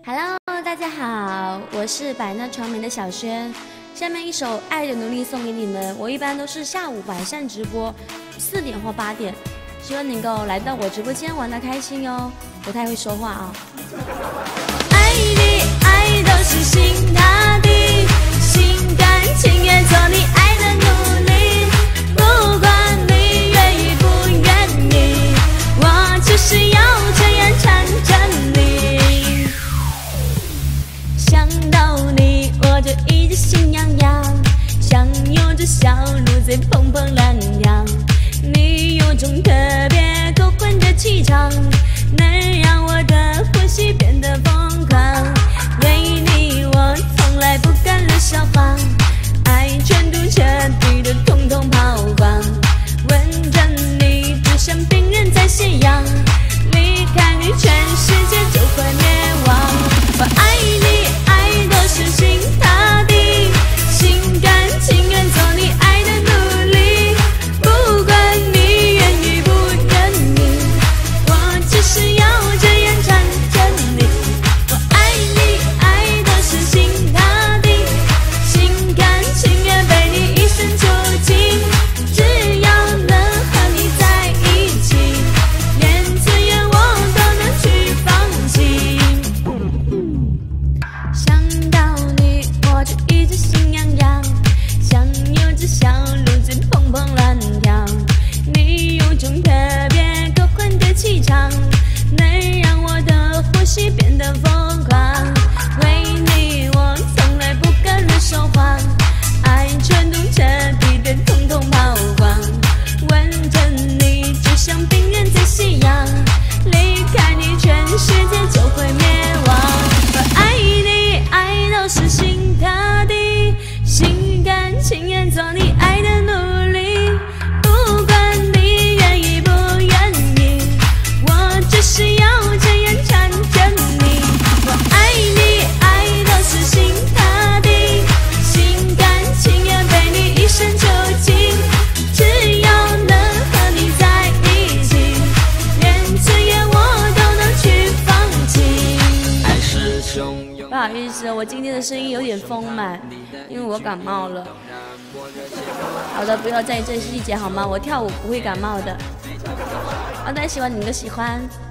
Hello， 大家好，我是百纳传媒的小轩。下面一首《爱的奴隶》送给你们。我一般都是下午晚上直播，4点或8点，希望能够来到我直播间玩得开心哟。不太会说话啊。爱你，爱都是心塌地，心甘情愿做你爱的奴隶，不管你愿意不愿意，我就是要这样缠着你。想到你，我就一直心痒痒，像有着小鹿在砰砰乱跳。你有种特别勾魂的气场，能让我的呼吸变得疯狂。为你，我从来不敢乱说谎，爱全都彻底的统统抛光。闻着你，就像病人在夕阳，离开你，全世界就会灭亡。我爱你，爱都是心塌地，心甘情愿做你爱的奴隶，不管你愿意不愿意，我只是要这样缠着你。我爱你，爱都是心塌地，心甘情愿被你一生囚禁，只要能和你在一起，连尊严我都能去放弃。想到你，我就一直心痒痒，像有只小鹿在砰砰乱跳。你有种特别勾魂的气场，能让我的呼吸变得疯狂。为你，我从来不敢乱说谎，爱全都彻底的统统抛光。闻着你，就像病人在夕阳，离开你，全世界就会灭亡。我爱你，爱都是心塌地，心甘情愿做你爱的奴隶，不管你愿意不愿意，我只是要这样缠着你。我爱你，爱都是心塌地，心甘情愿被你一生囚禁，只要能和你在一起，连尊严我都能去放弃。不好意思，我今天的声音有点丰满，因为我感冒了。好的，不要在意这细节好吗？我跳舞不会感冒的。大家希望你们都喜欢。